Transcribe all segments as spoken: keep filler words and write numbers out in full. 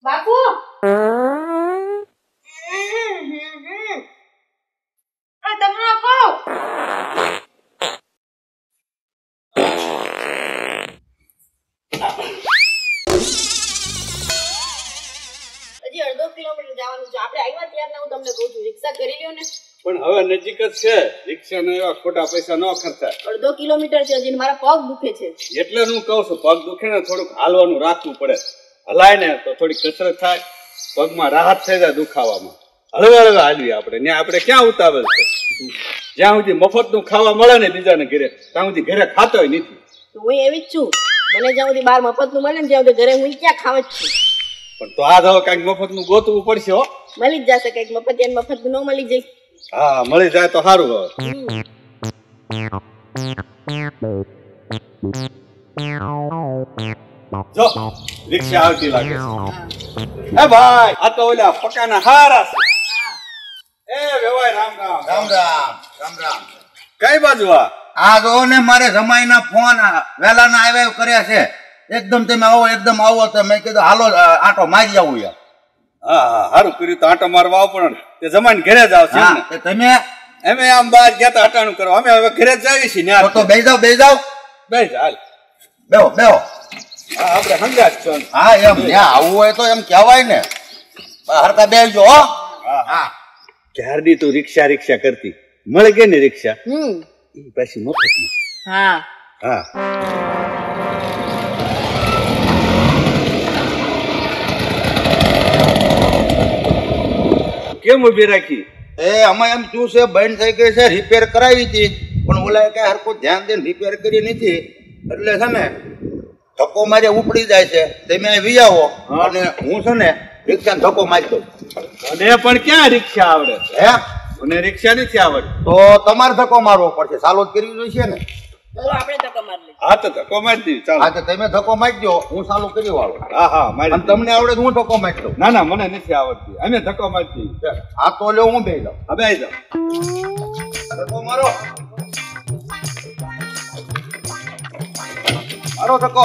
બાપુ આ તમને આપો હજી અડધો કિલોમીટર જવાનું છે આપણે આવ્યા ત્યારના હું તમને કહું છું રિક્ષા કરી લ્યો ને પણ હવે નજીક જ છે રિક્ષાનો એવા ખોટા પૈસા ન ખર્ચાય અડધો કિલોમીટર છે હજી મારા પગ દુખે છે એટલે હું કહું છું પગ દુખે ને થોડુંક હાલવાનું રાખવું પડે હલાય ને તો થોડી કસરત થાય પગમાં રાહત થઈ જાય દુખાવામાં હળવા હળવા હાલવી આપણે ત્યાં આપણે ક્યાં ઉતાવળ છે જ્યાં સુધી મફતનું ખાવા મળે ને બીજાને ઘરે ત્યાં સુધી ઘરે ખાતો નથી તો હું એવી જ છું મને જ્યાં સુધી બહાર મફતનું મળે ને ત્યાં સુધી ઘરે હું ક્યાં ખાવ જ છું પણ તો આ હવે કઈક મફતનું ગોતવું પડશે હો મળી જ જશે કઈક મફતિયાન મફતનું ન મળી જાય હા મળી જાય તો સારું હવે જો રિક્ષા આવતી લાગે એ ભાઈ આ તો ઓલા પકાના હારા છે એ વેવાય રામ રામ રામ રામ રામ રામ કઈ બાજુ આ આ જો ને મારે જમાઈના ફોન વેલાના આવ્યા કર્યા છે એકદમ તમે આવો એકદમ આવો તો મેં કીધું હાલો આટો મારી આવું યાર હા હા સારું કર્યું તો આટો મારવા આવ પણ તે જમાઈને ઘરે જ આવશે ને તમે અમે આમ બહાર ગયા તા હટાણું કરવા અમે હવે ઘરે જ જઈએ છીએ તો તો બેસી જાવ બેસી જાવ બેસ હાલ બેહો બેહો હા આપણે હંગાત છો હા એમ ત્યાં આવવું હોય તો એમ કહેવાય ને હરકા બેસજો હો હા હા ક્યારની તું રિક્ષા રિક્ષા કરતી મળી ગઈ ને રિક્ષા હમ એ પછી મફતમાં હા હા કેમ ઉભી રાખી એ અમે એમ શું છે બંધ થઈ ગઈ છે રિપેર કરાવી હતી પણ ઓલા કઈ હરખું ધ્યાન દઈને રિપેર કરી નથી એટલે છે ને ધક્કો મારે ઉપડી જાય છે તમે અહીં વી આવો અને હું છે ને રિક્ષા ધક્કો મારી દઉં અને પણ ક્યાં રિક્ષા આવડે હે મને રિક્ષા નથી આવડતી તો તમારે ધક્કો મારવો પડશે ચાલુ જ કરવી જોઈશે ને ચાલો આપણે ધક્કો મારી લઈએ હા તો ધક્કો મારી દીધી ચાલો હા તો તમે ધક્કો મારી દો હું ચાલુ કરી વાળો હા હા મારી અને તમને આવડે તો હું ધક્કો મારી દઉં ના ના મને નથી આવડતી અમે ધક્કો મારી દીધી આ તો લ્યો હું બે જાઉં હવે આવી જાઓ ધક્કો મારો મારો ધક્કો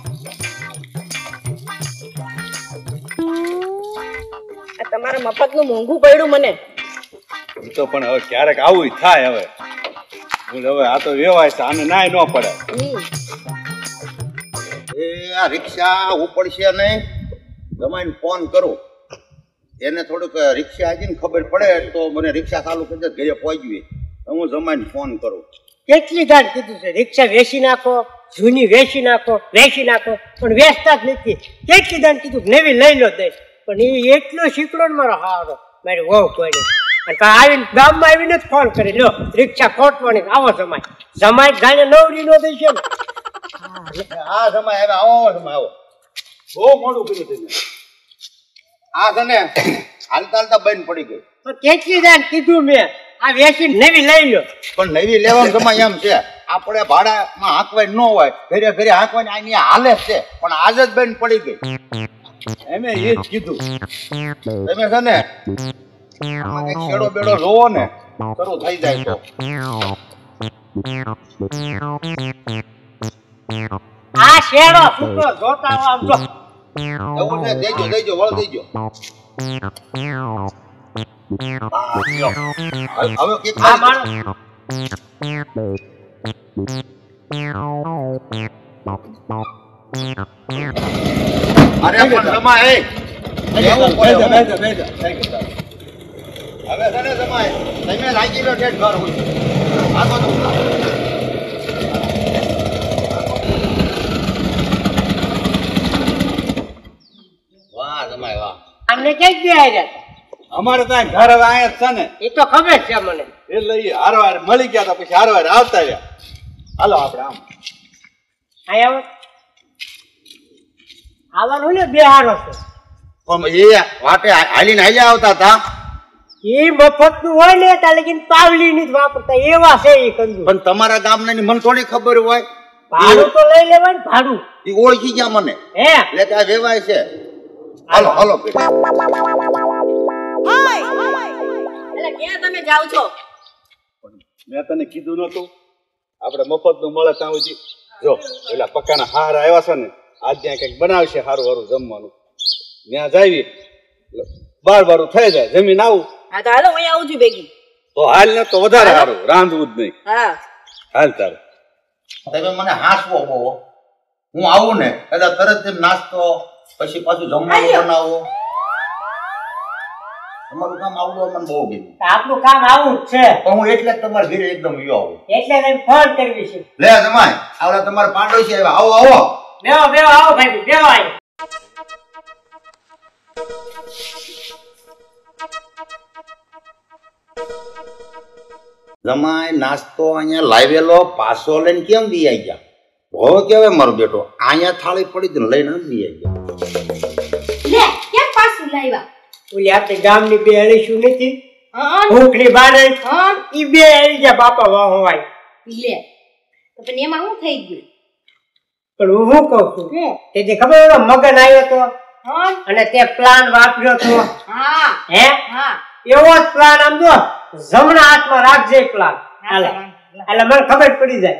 આ તમારા મફતનું મોંઘું પડ્યું મને એ તો પણ હવે ક્યારેક આવું થાય હવે હું હવે આ તો વ્યવહાર છે આને નાય ન પડે હમ એ આ રિક્ષા ઉપડશે નહીં જમાઈને ફોન કરું એને થોડુંક રિક્ષા આવીને ખબર પડે તો મને રિક્ષા ચાલુ કરી દે ઘરે પહોંચવી હું જમાઈને ફોન કરું કેટલી દાન કીધું છે રિક્ષા વેચી નાખો જૂની વેચી નાખો વેચી નાખો પણ વેચતા જ નથી કેટલી દાન કીધું નવી લઈ લો દઈ પણ એ એટલો શીખડો ને મારો હારો મારી વહુ કોઈ અને આવીને ગામમાં આવીને જ ફોન કરી લો રિક્ષા ખોટવાની આવો જમાય જમાય ગાને નવડી નો દઈ છે ને હા જમાઈ હવે આવો જમાઈ આવો બહુ મોડું કર્યું તમે આ છે ને હાલતા હાલતા બંધ પડી ગઈ તો કેટલી દાન કીધું મેં આ વેચી નવી લઈ લો પણ નવી લેવાનું જમાઈ એમ છે આપણે ભાડામાં હાંકવાય ન હોય ઘરે ઘરે હાંકવાની આની હાલે જ છે પણ આજ જ બંધ પડી ગઈ એમે એ જ કીધું તમે છે ને આમાં એક શેડો બેડો જોવો ને શરૂ થઈ જાય તો આ શેડો છૂટો જોતા આવો આમ જો એવું છે દેજો દેજો વળ દેજો હવે કે આ માણસ અરે પણ જમાય એ એવું પડે હવે છે ને જમાય તમે લાગી લો ઠેઠ ઘર હોય આગો તો વાહ જમાય વાહ અમને ક્યાંક દે આવ્યા અમારે ત્યાં ઘર હવે અહીંયા જ છે ને એ તો ખબર છે મને એટલે એ હારવાર મળી ગયા તો પછી હારવાર આવતા રહ્યા હાલો આપણે આમ આયા આવવાનું ને બે હારો છે પણ એ વાટે હાલીને હાલ્યા આવતા હતા એ મફત નું હોય ને ત્યાં લગીને પાવલી ની જ વાપરતા એવા છે એ કંદુ પણ તમારા ગામના ની મને થોડી ખબર હોય ભાડું તો લઈ લેવાય ને ભાડું એ ઓળખી ગયા મને હે એટલે ત્યાં વેવાય છે હાલો હાલો એટલે ક્યાં તમે જાવ છો મેં તને કીધું નતું આપણે મફત નું મળે ત્યાં સુધી જો પેલા પક્કાના હાર આવ્યા છે ને આજ ત્યાં કંઈક બનાવશે સારું સારું જમવાનું ત્યાં જાવી બાર બારું થઈ જાય જમીન આવું હા તો હાલો હું આવું છું ભેગી તો હાલ ને તો વધારે સારું રાંધવું જ નહીં હા હાલ તારે તમે મને હાંસવો બહુ હું આવું ને કદાચ તરત તેમ નાસ્તો પછી પાછું જમવાનું બનાવો તમારું કામ આવડું મને બહુ ગયું આપણું કામ આવું જ છે પણ હું એટલે જ તમારા ઘરે એકદમ યો આવું એટલે તમે ફોન કરવી છે લે જમાય આવડા તમારા પાડોશી આવ્યા આવો આવો બેહો બેહો આવો ભાઈ બેહો આય જમાય નાસ્તો અહીંયા લાવેલો પાછો લઈને કેમ દી આવી ગયા ભો કેવાય મારો બેટો અહીંયા થાળી પડી હતી ને લઈને દી આવી ગયા લે કેમ પાછું લાવ્યા ઓલી આપણી ગામની બે અળીશું નથી હા ભૂખની બારે હા ઈ બે આવી ગયા બાપા વાહ હોય લે તો પણ એમાં શું થઈ ગયું પણ હું શું કહું છું હે તેથી ખબર એનો મગન આવ્યો તો હા અને તે પ્લાન વાપર્યો તો હા હે હા એવો જ પ્લાન આમ જો જમણા હાથમાં રાખજે પ્લાન હાલે એટલે મને ખબર પડી જાય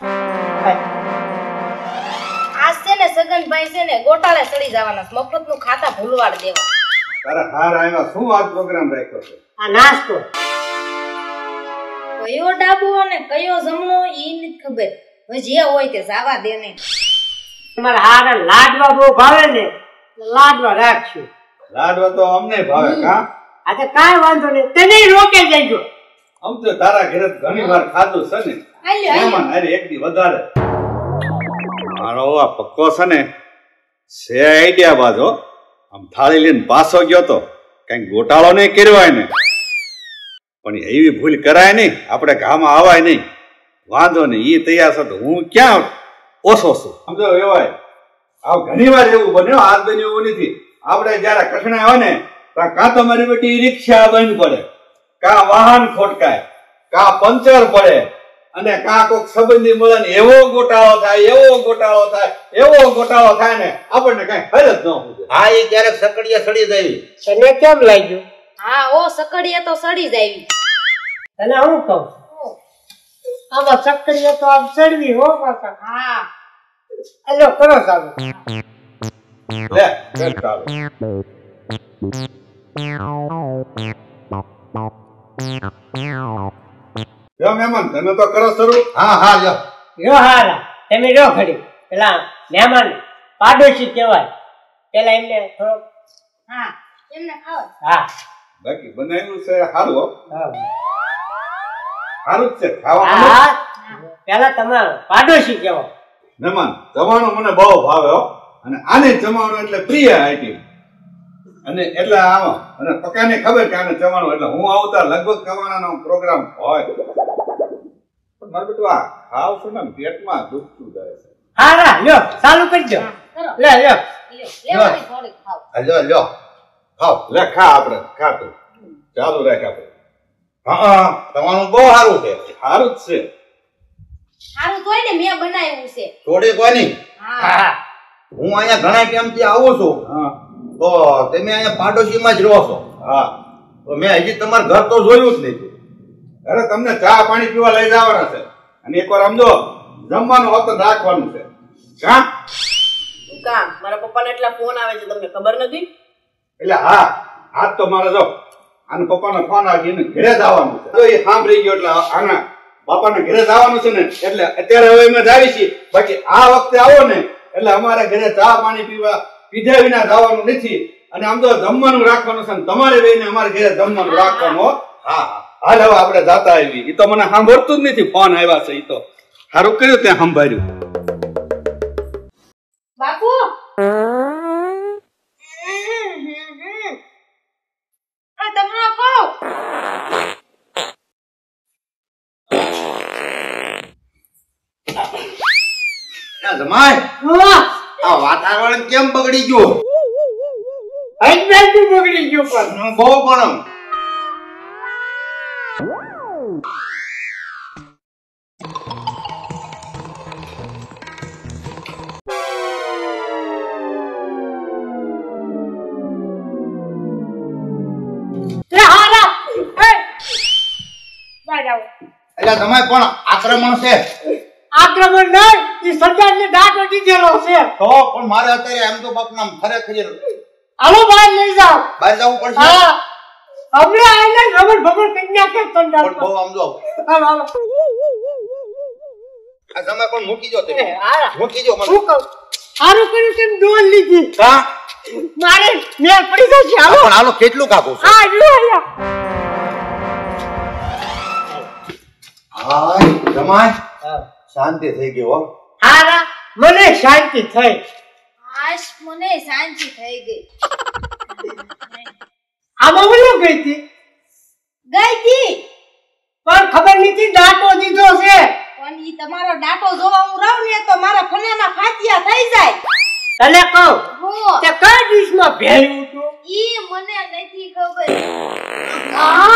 આજ છે ને સગનભાઈ છે ને ગોટાળે ચડી જવાના મફત નું ખાતા ભૂલવાડ દેવા તારા હાર આવ્યા શું વાત પ્રોગ્રામ રાખ્યો છે આ નાસ્તો કયો ડાબો અને કયો જમણો ઈ નથી ખબર હવે જે હોય તે જાવા દે ને તમારા હારે લાડવા બહુ ભાવે ને લાડવા રાખશું લાડવા તો અમને ભાવે કા આ તો કાંઈ વાંધો નહીં તને રોકે જઈજો આમ તો તારા ઘરે ઘણી વાર ખાધું છે ને આલ્યો આલ્યો મહેમાન અરે એક દી વધારે મારો આ પક્કો છે ને સે આઈડિયા બાજો આમ થાળી લઈને પાછો ગયો તો કઈ ગોટાળો નહીં કરવાય ને પણ એવી ભૂલ કરાય નહીં આપણે ગામમાં આવાય નહીં વાંધો નહીં ઈ તૈયાર છે તો હું ક્યાં ઓછો છું સમજો એવાય આ ઘણી વાર એવું બન્યો આજ બન્યું એવું નથી આપણે જયારે કઠણા આવે ને ત્યાં કાં તો મારી બેટી રિક્ષા બંધ પડે કાં વાહન ખોટકાય કાં પંચર પડે અને કાં કોઈક સંબંધી મળે ને એવો ગોટાળો થાય એવો ગોટાળો થાય એવો ગોટાળો થાય ને આપણને કઈ ખબર જ ન હોય હા એ ક્યારેક સકડીએ સડી જાય તને કેમ લાગ્યું હા ઓ સકડીએ તો સડી જાવી તને હું કહું આમાં ચકડીએ તો આમ ચડવી હો પાછા હા અલ્યો કરો ચાલુ લે કર ચાલો જો મહેમાન તમે તો કરો શરૂ હા હા લ્યો યો હારા તમે રો ખડી પેલા મહેમાન પાડોશી કહેવાય પેલા એમને થોડો હા એમને ખાવ હા બાકી બનાવ્યું છે સારું હો. હા સારું જ છે ખાવાનું હા પેલા તમે પાડોશી કહેવો મહેમાન જમવાનું મને બહુ ભાવે હો અને આને જમવાનું એટલે પ્રિય આઈટમ અને એટલે આમાં અને પકાને ખબર કે આને જમવાનું એટલે હું આવતા લગભગ ખાવાનાનો પ્રોગ્રામ હોય પણ મારું બેટું આ ખાવ છું ને પેટમાં દુખતું જાય છે હારા લ્યો ચાલુ કરજો કરો લે લ્યો લ્યો લેવાની થોડીક ખાવ હા, લ્યો લ્યો ખાઓ લે ખા આપણે ખા તું ચાલુ રાખ આપણે હા હા તમારું બહુ સારું છે સારું જ છે સારું તોય ને મેં બનાવ્યું છે થોડી કોની હા હા હું અહીંયા ઘણા ટાઈમથી આવું છું હા તો તમે અહીંયા પાડોશીમાં જ રહો છો હા તો મેં હજી તમારું ઘર તો જોયું જ નથી અરે તમને ચા પાણી પીવા લઈ જવાના છે અને એકવાર સમજો જમવાનું હોત તો રાખવાનું છે કા શું કામ મારા પપ્પાને એટલા ફોન આવે છે તમને ખબર નથી એટલે હા આજ તો મારે જો આના પપ્પાનો ફોન આવી એને ઘરે જ આવવાનું છે જો એ સાંભળી ગયો એટલે આના બાપાને ઘરે જ આવવાનું છે ને એટલે અત્યારે હવે અમે જાવી છીએ બાકી આ વખતે આવો ને એટલે અમારે ઘરે ચા પાણી પીવા પીધા વિના જવાનું નથી અને આમ તો જમવાનું રાખવાનું છે ને તમારે બેને અમારે ઘરે જમવાનું રાખવાનું હો. હા હા હાલ હવે આપણે જાતા આવી એ તો મને સાંભળતું જ નથી ફોન આવ્યા છે એ તો સારું કર્યું ત્યાં સંભાળ્યું બાપુ આ તમને કહો ના જમાય આ વાતાવરણ કેમ બગડી ગયું હસબન્ડ બગડી ગયો પણ બહુ પણ લે હારા એ બાય જાવ એટલે જમાય પણ આક્રમણ છે આક્રમણ નહીં એ સરદારને દાંત દીધેલો છે તો પણ મારે અત્યારે એમ તો બાપના ખરેખર હાલો બહાર લઈ જાઓ. બહાર જવું પડશે હા હમણાં આઈને રબર ભબર કરી નાખે ઠંડા પણ બહુ આમ જો હાલો હાલો આ સમય પણ મૂકી જો તમે એ, હારા. મૂકી જો મને શું કહું સારું કર્યું તેમ ડોલ લીધી હા મારે મેળ પડી જશે હાલો પણ હાલો કેટલું કાપું છે હા જો અહીંયા હાય જમાય શાંતિ થઈ ગઈ હો હારા મને શાંતિ થઈ આશ મને શાંતિ થઈ ગઈ આમાં ઓલો ગઈ હતી ગઈ તી પણ ખબર નથી દાંતો દીધો છે પણ ઈ તમારો ડાટો જોવા હું રહું ને તો મારા ફનાના ફાટિયા થઈ જાય તને કહું હો તે કઈ ડીશમાં ભેળ્યું હતું ઈ મને નથી ખબર આ